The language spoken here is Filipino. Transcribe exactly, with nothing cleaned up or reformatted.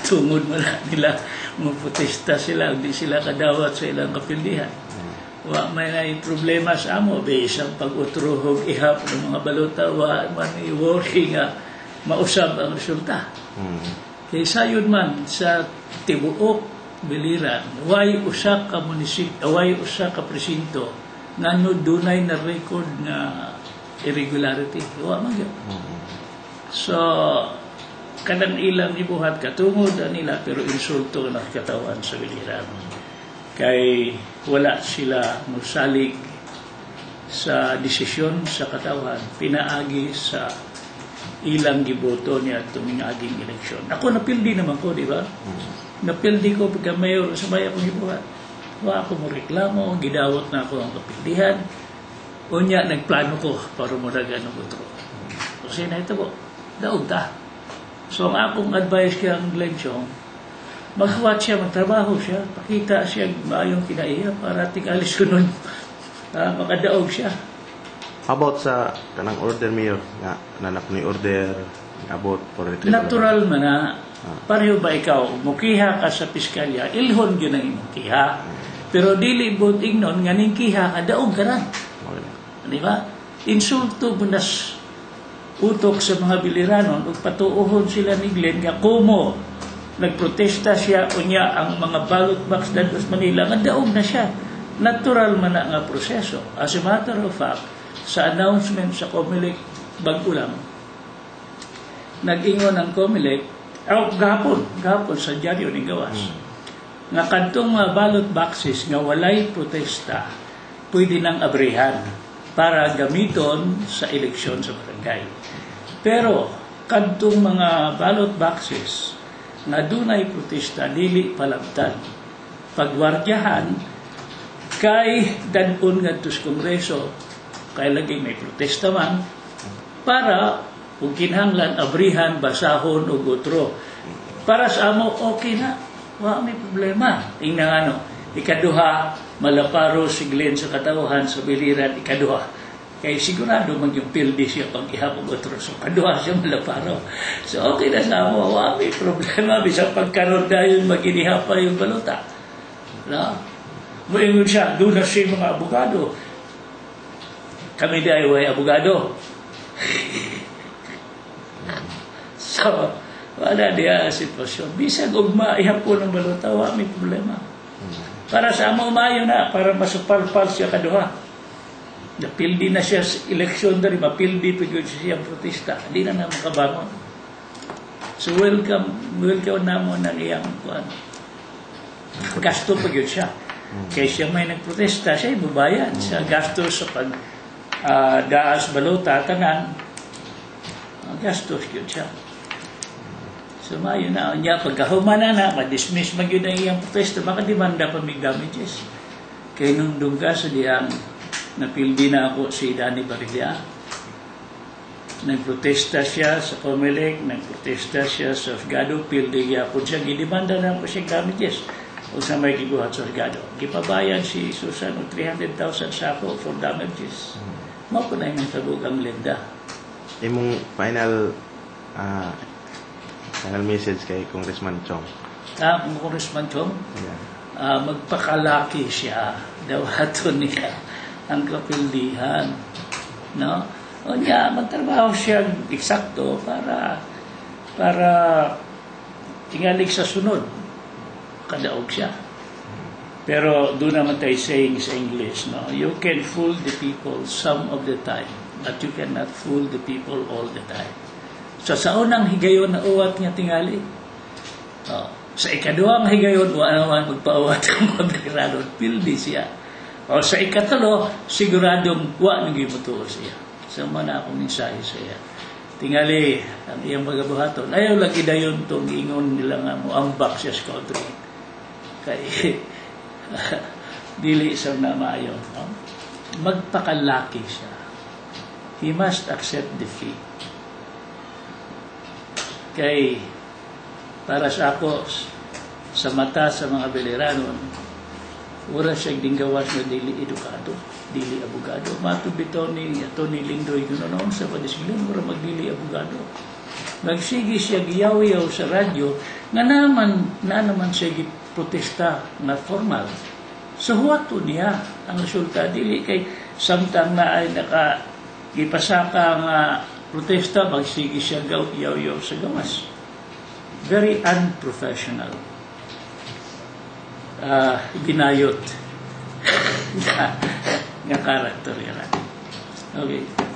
tungod mo na nila muputista sila, hindi sila kadawat sa ilang kapildihan. Wa may na problema sa amo, be isang pag-utruhog ihap ng mga balota, wa man i-worry nga mausab ang resulta. Hmm. Kaysa yun man sa tibuok biliran, way usa ka munisip, way usa ka presinto nga no dunay na record na irregularity. Wa man yun. Hmm. So, kanang ilang ibuhat katungod nila pero insulto na katawan sa biliran. Kay wala sila musalig sa desisyon sa katawan, pinaagi sa ilang giboto niya tuming aging eleksyon. Ako napildi naman ko, di ba? Napildi ko pagka mayor sa bayan kong ibuhat. Wa ako mo reklamo, gidawat na ako ang kapildihan. Unya, nagplano ko para muragan ng butro. Kasi na ito po, daog ta. So, ang akong advice kay ang eleksyon, maghuwat siya, magtrabaho siya, pakita siya maayong kinaiya para tingalis ko nun, uh, makadaog siya. How about sa kanang order mayor nga nanap ni order about for retrieval? Natural man na, ah. pareho ba ikaw, mukiha ka sa piskalya, ilhon yun ang imong kiha. Pero dili buting nun, nga ning kiha, kadaog ka rin. Okay. Di ba? Insulto bunas utok sa mga biliranon, ug patuuhon sila ni Glenn nga kumo nagprotesta siya unya ang mga ballot box dito sa Manila nga daog na siya. Natural man na nga proseso. As a matter of fact, sa announcement sa Comelec bag-ulam, nag-ingon ang Comelec, oh, gahapon, gahapon sa dyaryo ni Gawas, hmm. nga kantong mga ballot boxes nga walay protesta, pwede nang abrihan para gamiton sa eleksyon sa barangay. Pero, kantong mga ballot boxes na dunay protesta, dili palabtan. Pagwardyahan, kay danon nga sa Kongreso, kay lagi may protesta man, para kung kinahanglan, abrihan, basahon, o gutro. Para sa amo, okay na. Wala may problema. Tingnan ano, ikaduha, malaparo si Glenn sa katauhan, sa biliran, ikaduha. Kaya sigurado mag yung pildi siya pag ihapong otro. So, kaduha siya malaparo. So, okay na sa amo. Wala may problema. Bisa pagkaroon dahil mag-inihapa yung balota. No? Muingon siya, doon na siya mga abogado. Kami dahil way abogado. So, wala diya sitwasyon. Bisag ugma, ihapon ng balota, wala may problema. Para sa amo umayo na, para masupalpal siya kaduha. Napildi na siya sa eleksyon na rin, mapildi pagod siya protesta. Hindi na naman kabangon. So welcome, welcome naman ng iyang kuan. Gasto pagod siya. Kaya siya may nagprotesta, siya ibabayan sa gasto sa pag uh, daas balota, tanan. Uh, gastos yun siya. So mayo na niya, pagkahuman na na, ma-dismiss mag yun ang iyang protesta, baka demanda pa may damages. Kaya nung dungga sa diyang napildi na ako si Danny Barilla. Nagprotesta siya sa Comelec, nagprotesta siya sa Osgado, pildi niya po siya, gidimanda na po siya damages. O sa may giguhat sa Osgado. Gipabayan si Susan o three hundred thousand sako for damages. Mao po na yung tabugang lenda. Imong final uh, final message kay Congressman Chong? Ah, Congressman Chong? Yeah. Uh, magpakalaki siya. Dawato niya ang kapildihan, no? O niya, magtrabaho siya eksakto para para tingalig sa sunod. Kadaog siya. Pero doon naman tayo saying sa English, no? You can fool the people some of the time, but you cannot fool the people all the time. So sa unang higayon na uwat niya tingali, oh, sa ikaduhang higayon, wala naman magpaawat ang mga biliranon, pildi siya. O sa ikatalo, siguradong wa nang gibutuo siya. So, mana akong mensahe sa iya. Tingali, ang iyang magabuhaton. Ayaw lagi dayon itong ingon nila nga mo, ang back siya sa country. Kaya, dili sa na maayon. No? Magpakalaki siya. He must accept defeat. Kaya, para sa ako, sa mata sa mga biliranon, wala siyang dinggawas na dili edukado, dili abogado. Matubito ni Tony Lindoy, ganoon sa padisilan, wala magdili abogado. Nagsige siya giyaw-yaw sa radyo nga naman na naman siya giprotesta na formal. So huwato niya ang resulta dili kay samtang na ay naka gipasaka nga protesta magsige siya giyaw-yaw sa gawas. Very unprofessional. Uh, binayot nga karakter yan. Okay.